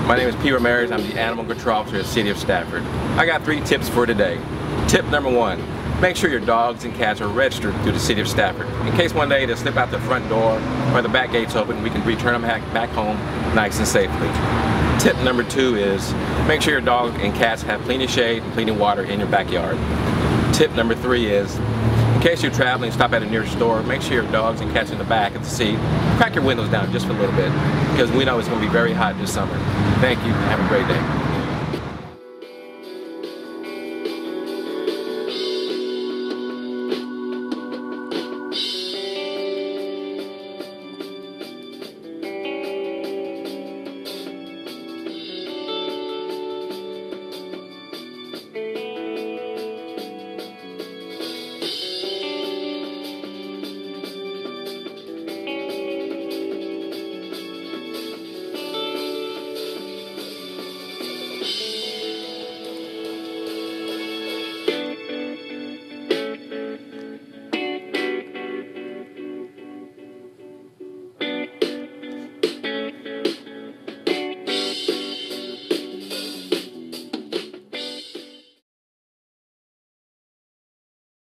My name is P. Ramirez. I'm the Animal Control Officer at the City of Stafford. I got 3 tips for today. Tip number 1, make sure your dogs and cats are registered through the City of Stafford. In case one day they slip out the front door or the back gate's open, we can return them back home nice and safely. Tip number 2 is make sure your dog and cats have plenty of shade and plenty of water in your backyard. Tip number 3 is in case you're traveling, stop at a nearest store, make sure your dogs and cats in the back of the seat. Crack your windows down just for a little bit because we know it's going to be very hot this summer. Thank you. Have a great day.